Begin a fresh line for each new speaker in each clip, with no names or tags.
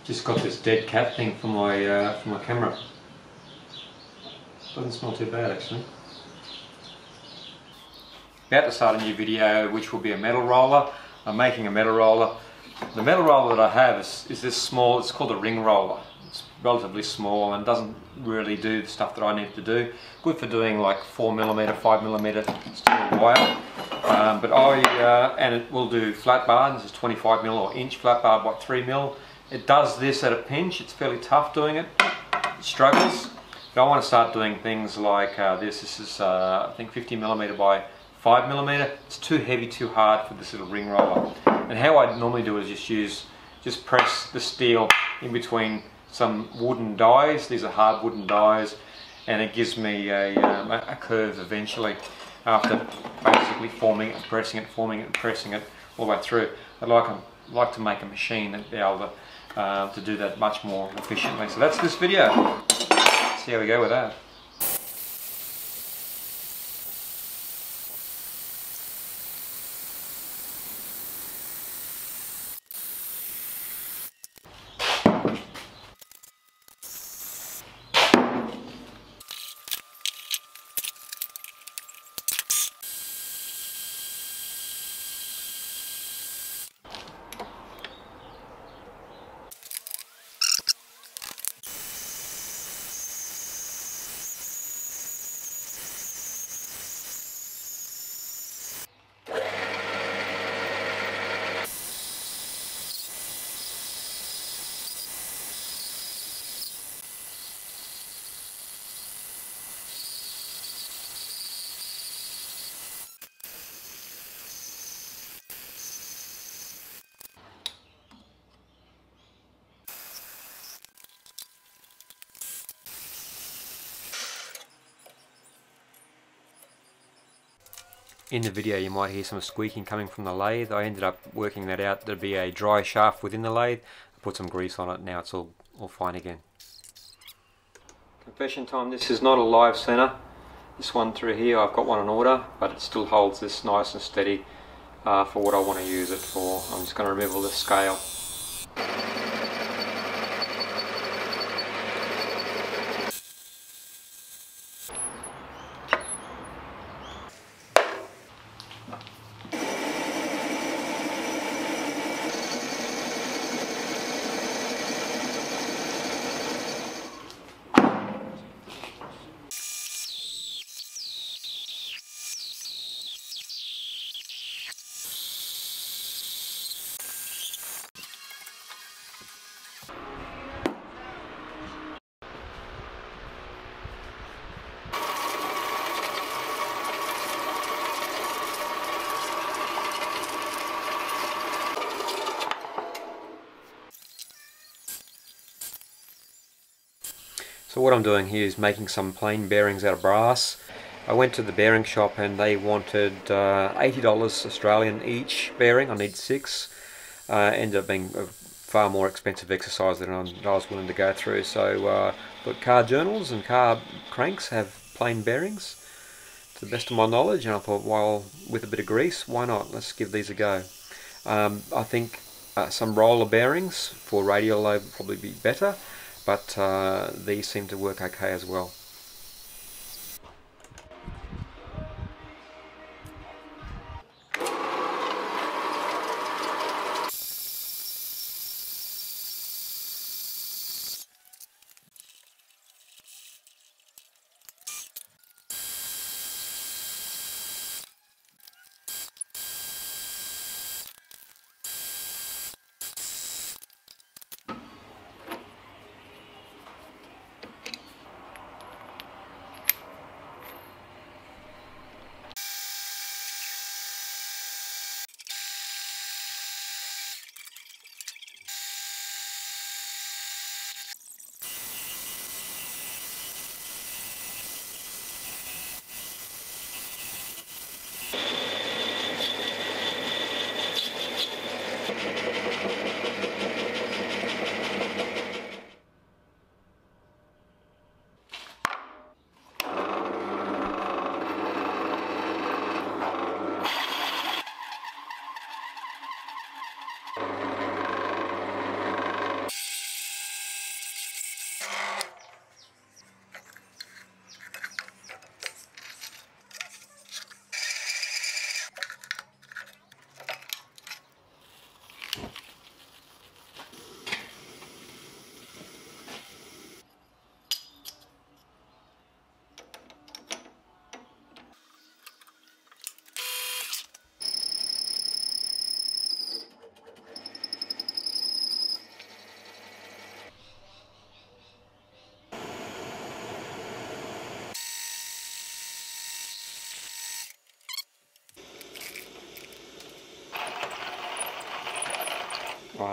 Just got this dead cat thing for my camera. Doesn't smell too bad actually. About to start a new video which will be a metal roller. I'm making a metal roller. The metal roller that I have is this small, it's called a ring roller. It's relatively small and doesn't really do the stuff that I need to do. Good for doing like 4mm, 5mm steel wire. And it will do flat bar. This is 25mm or inch flat bar by 3mm. It does this at a pinch. It's fairly tough doing it. It struggles. But I want to start doing things like this. This is I think 50mm by 5mm. It's too heavy, too hard for this little ring roller. And how I normally do it is just press the steel in between some wooden dies. These are hard wooden dies, and it gives me a curve eventually after basically forming it, pressing it, forming it, and pressing it all the way through. I'd like to make a machine and be able to do that much more efficiently. So that's this video. See how we go with that. In the video you might hear some squeaking coming from the lathe. I ended up working that out. There'd be a dry shaft within the lathe. I put some grease on it, now it's all fine again. Confession time, this is not a live center. This one through here, I've got one on order, but it still holds this nice and steady for what I want to use it for. I'm just going to remove all the scale. So what I'm doing here is making some plain bearings out of brass. I went to the bearing shop and they wanted $80 Australian each bearing. I need 6. Ended up being a far more expensive exercise than I was willing to go through. So but car journals and car cranks have plain bearings to the best of my knowledge, and I thought, well, with a bit of grease, why not? Let's give these a go. I think some roller bearings for radial load would probably be better, but these seem to work okay as well.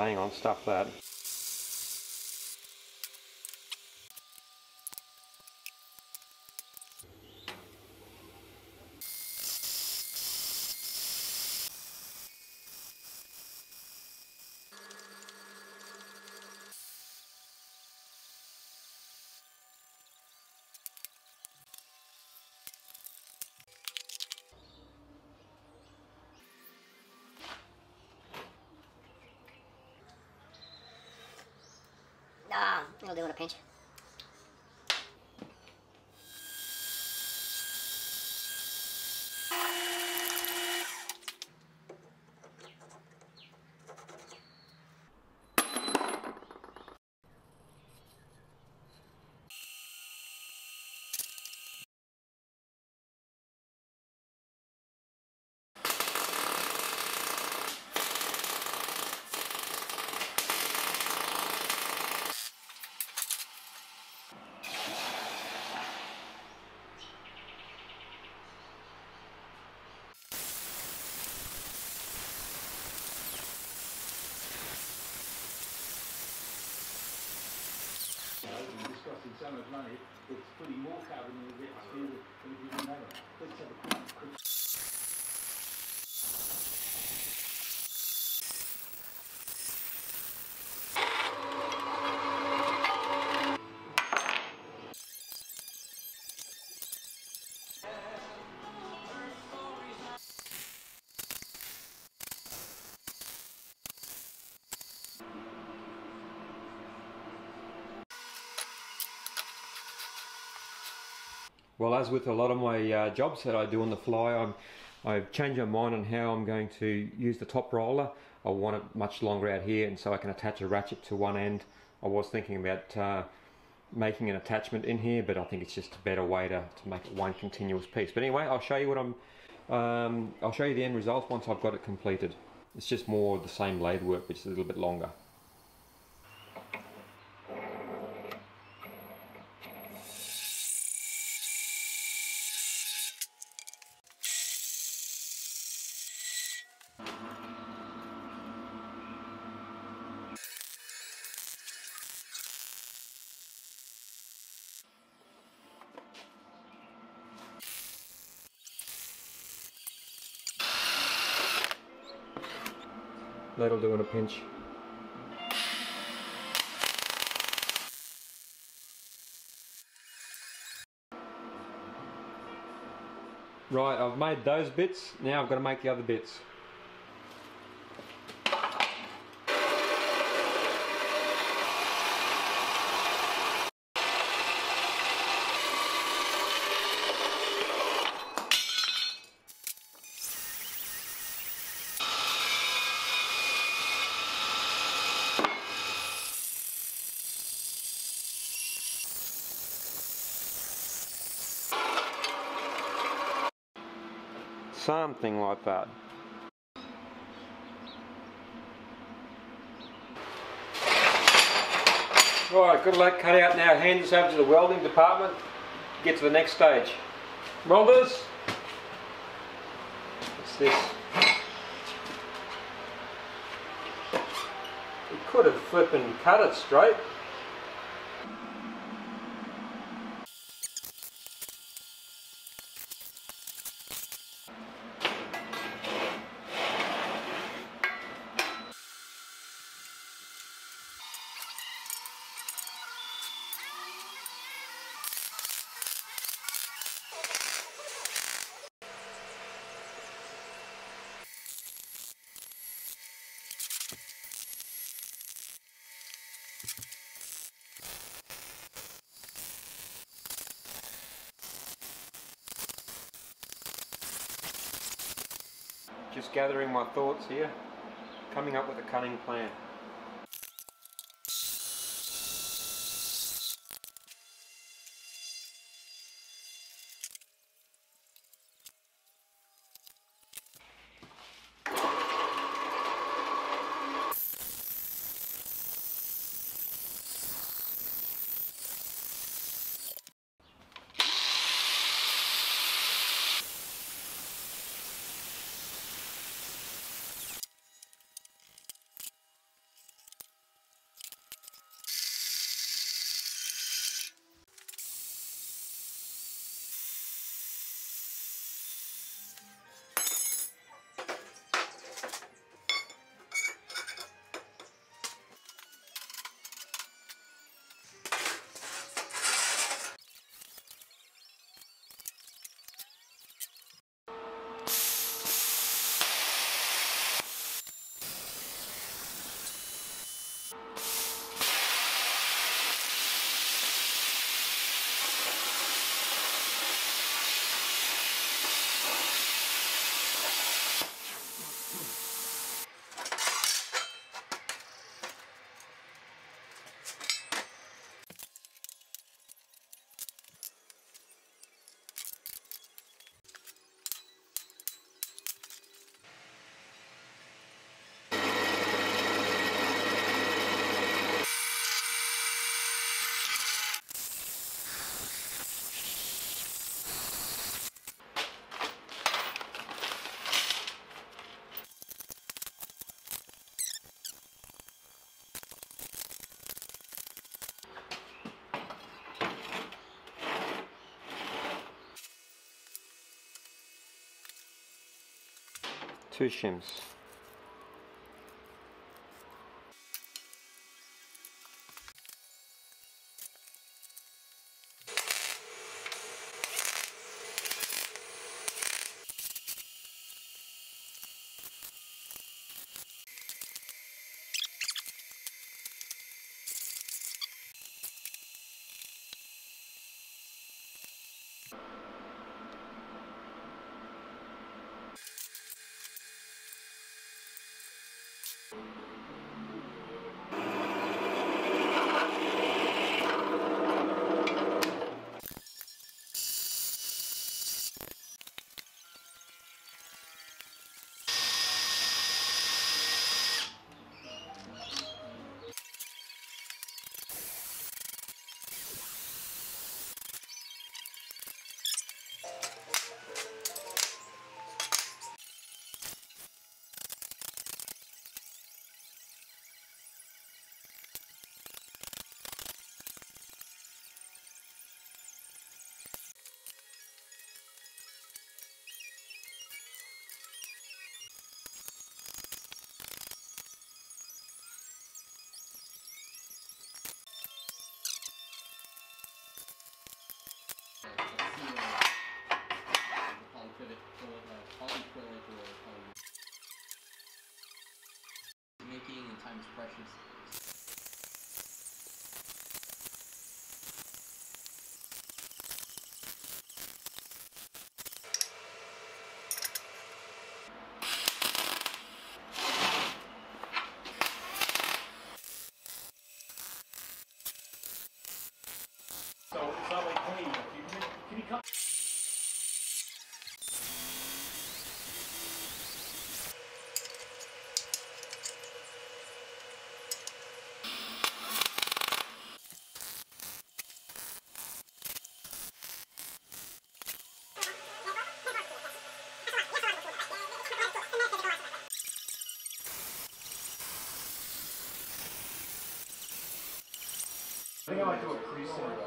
hang on, stuff that.
Ah, it'll do in a pinch.
Discussing so much money, it's putting more carbon in the atmosphere than we even know. Let's have a quick.
Well, as with a lot of my jobs that I do on the fly, I've changed my mind on how I'm going to use the top roller. I want it much longer out here, and so I can attach a ratchet to one end. I was thinking about making an attachment in here, but I think it's just a better way to make it one continuous piece. But anyway, I'll show you what I'll show you the end result once I've got it completed. It's just more of the same lathe work, which is a little bit longer. That'll do in a pinch. Right, I've made those bits, now I've got to make the other bits. Something like that. Right, good luck, cut out now, hand this over to the welding department, get to the next stage. Welders, what's this? We could have flipping cut it straight. Just gathering my thoughts here, coming up with a cunning plan. 2 shims.
Making and time is precious.
So it's not like clean. Can you cut? I think I might do a preset.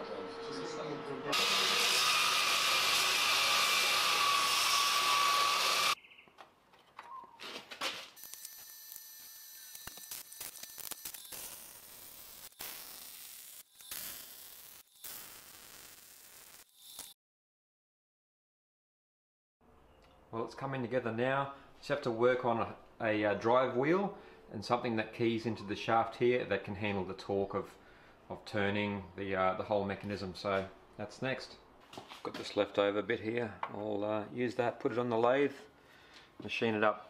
Well, it's coming together now. Just have to work on a drive wheel and something that keys into the shaft here that can handle the torque of turning the whole mechanism. So that's next. Got this leftover bit here. I'll use that, put it on the lathe, machine it up.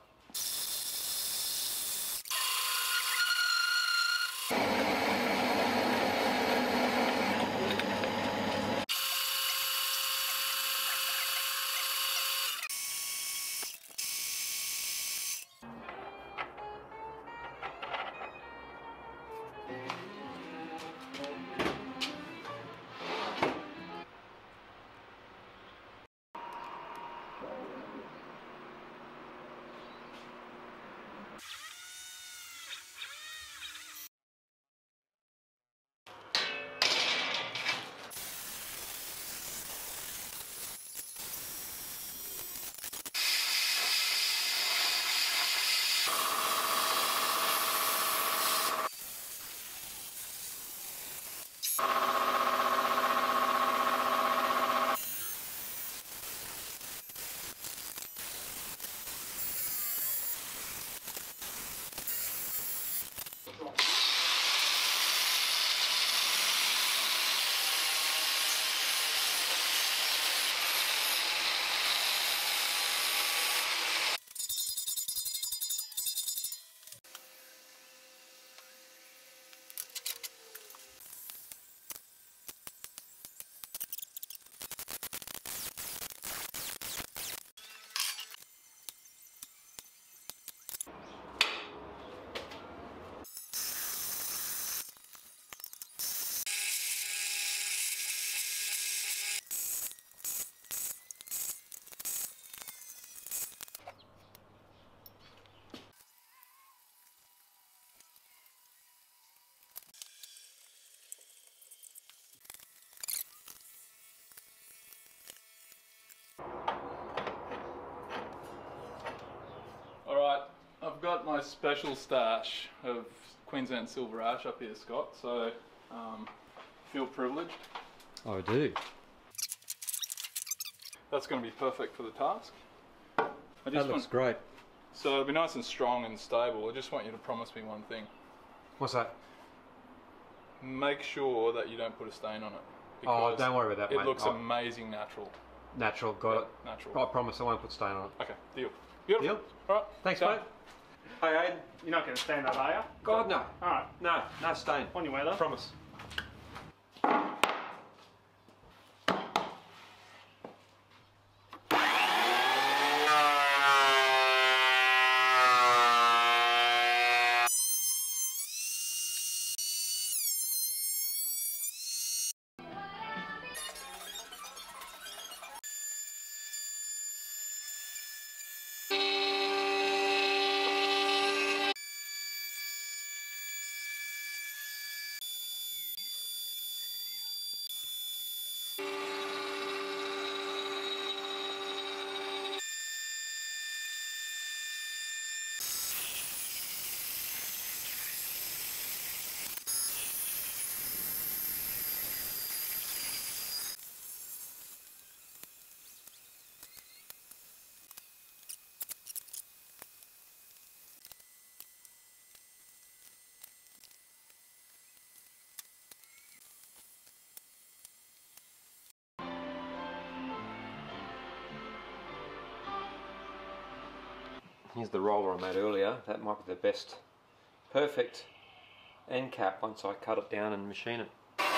got my special stash of Queensland silver ash up here, Scott, so feel privileged.
I do.
That's going to be perfect for the task.
That looks great.
So it'll be nice and strong and stable. I just want you to promise me one thing.
What's that?
Make sure that you don't put a stain on it.
Oh, don't worry about that,
It
mate.
looks amazing natural.
Natural, got it.
Natural.
I promise I won't put stain on it.
Okay, deal. Beautiful.
Deal?
Alright.
Thanks,
done.
mate. Hey, Aiden.
You're not going to stand up, are you?
God, no.
Alright,
No, no stain.
on your way though.
Promise. Here's the roller I made earlier. That might be the best, perfect end cap once I cut it down and machine it.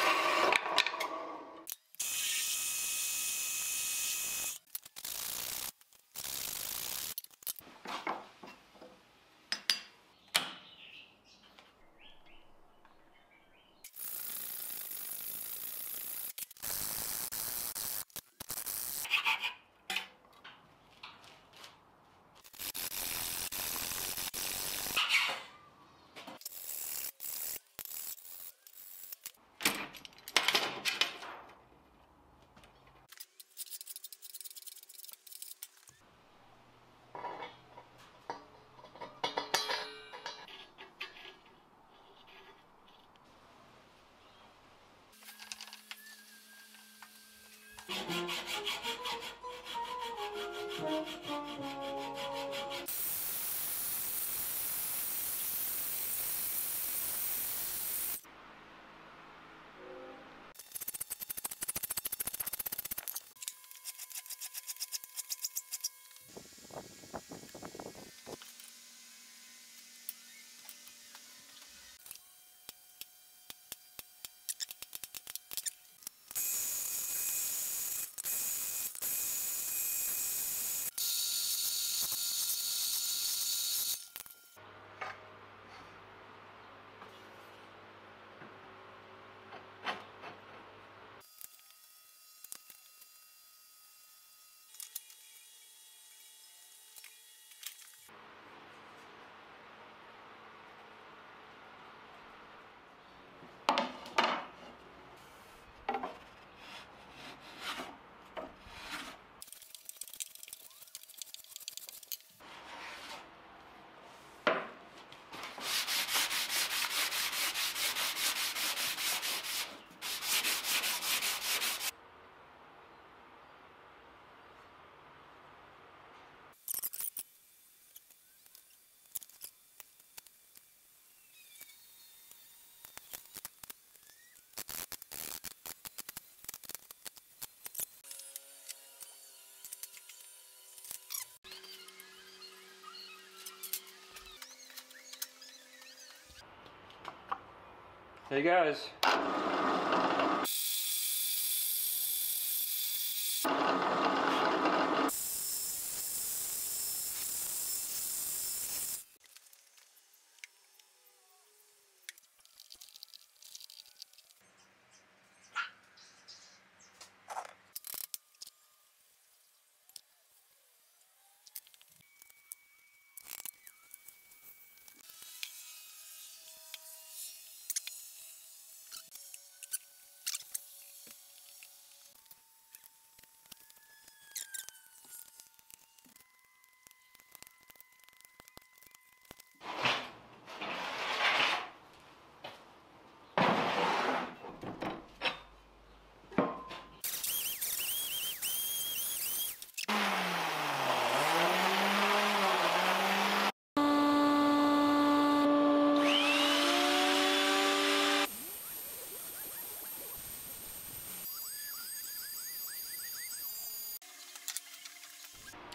There he goes.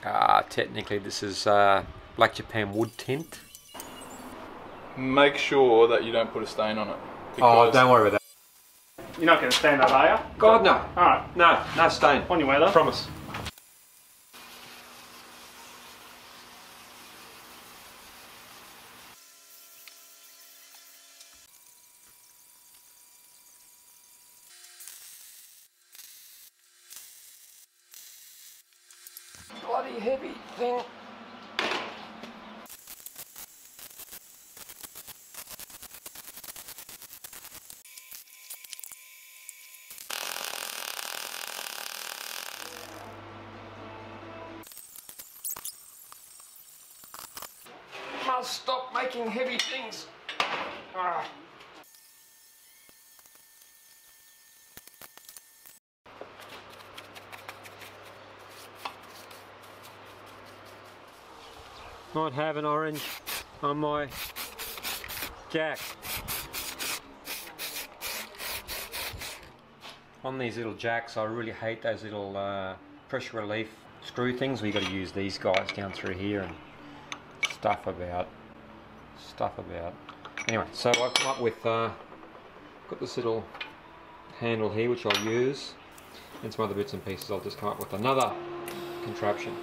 Technically this is Black Japan wood tint.
Make sure that you don't put a stain on it.
Oh, don't worry about that.
You're not going to stand up, are you?
God, no.
Alright.
No stain.
On your way though.
Promise. Bloody heavy thing. Must stop making heavy things. Ah. Might have an orange on my jack. On these little jacks, I really hate those little pressure relief screw things. We've got to use these guys down through here and stuff about. Anyway, so I've come up with, got this little handle here which I'll use, and some other bits and pieces. I'll just come up with another contraption.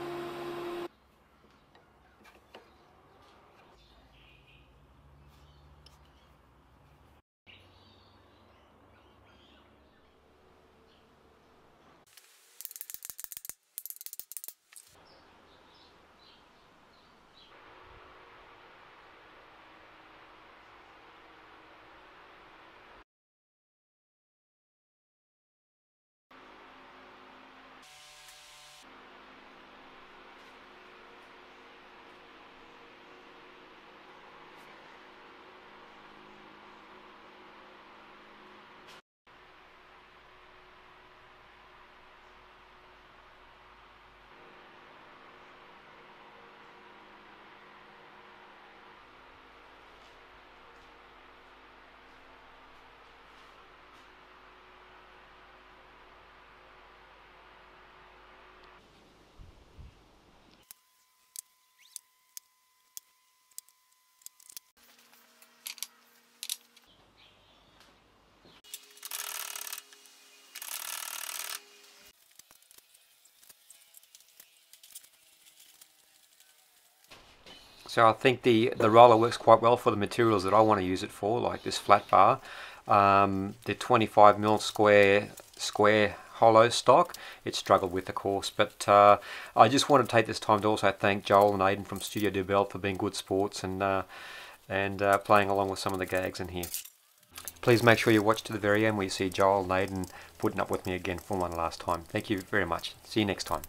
So I think the roller works quite well for the materials that I want to use it for, like this flat bar. The 25mm square hollow stock, it struggled with, of course, but I just want to take this time to also thank Joel and Aden from Studio Dubbeld for being good sports and playing along with some of the gags in here. Please make sure you watch to the very end where you see Joel and Aden putting up with me again for one last time. Thank you very much. See you next time.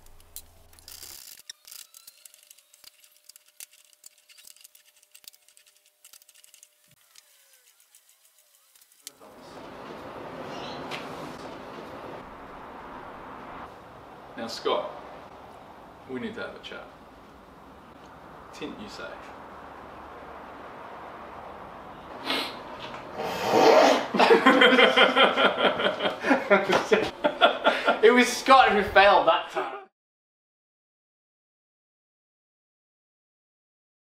Now Scott, we need to have a chat. Tint, you say?
It was Scott who failed that time.